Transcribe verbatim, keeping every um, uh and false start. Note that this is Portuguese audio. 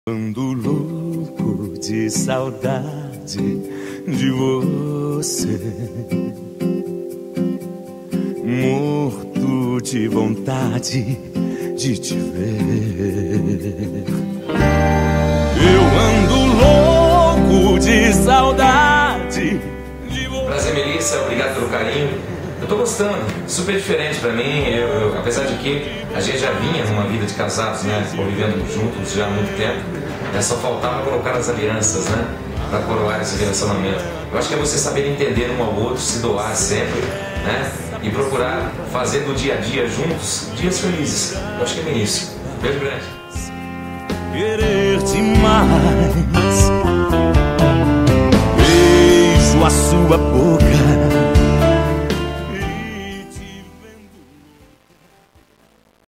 Ando louco de saudade de você, morto de vontade de te ver. Eu ando louco de saudade de você. Prazer, Melissa, obrigado pelo carinho. Eu tô gostando, super diferente pra mim, eu, eu, apesar de que a gente já vinha numa vida de casados, né, convivendo juntos já há muito tempo, né, só faltava colocar as alianças, né, pra coroar esse relacionamento. Eu acho que é você saber entender um ao outro, se doar sempre, né, e procurar fazer do dia a dia juntos dias felizes. Eu acho que é bem isso. Beijo grande. Querer demais, beijo a sua boca.